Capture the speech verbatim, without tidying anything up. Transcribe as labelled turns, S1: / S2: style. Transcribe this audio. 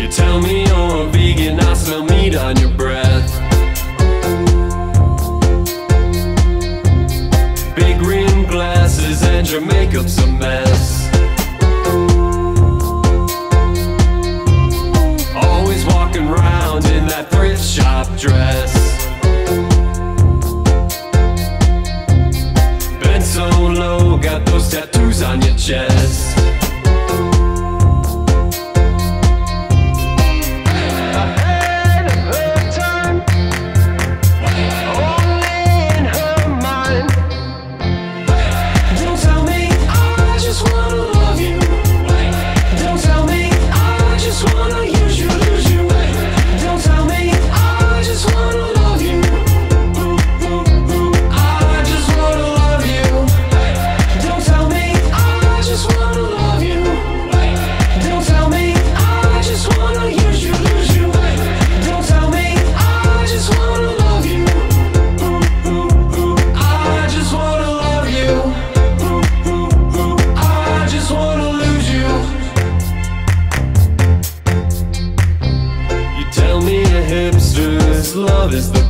S1: tell me you're a vegan, I smell meat on your breath. Big rim glasses and your makeup's a mess. Always walking around in that thrift shop dress. Bent so low, got those tattoos on your chest. Hipsters, love is the